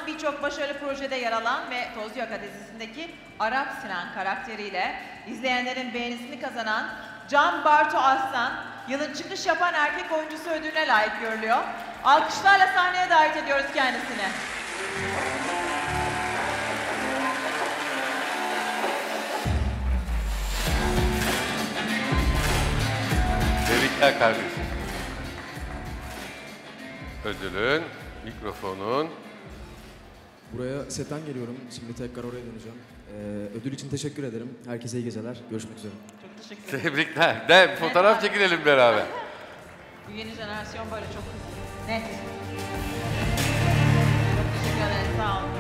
birçok başarılı projede yer alan ve Toz Yaka dizisindeki Arap Sinan karakteriyle izleyenlerin beğenisini kazanan Can Bartu Aslan, yılın çıkış yapan erkek oyuncusu ödülüne layık görülüyor. Alkışlarla sahneye davet ediyoruz kendisini. Tebrikler kardeşim. Ödülün, mikrofonun. Buraya setten geliyorum. Şimdi tekrar oraya döneceğim. Ödül için teşekkür ederim. Herkese iyi geceler. Görüşmek üzere. Çok teşekkür ederim. Tebrikler. De fotoğraf çekinelim beraber. Bu yeni jenerasyon böyle çok net. Çok teşekkür ederim. Sağ olun.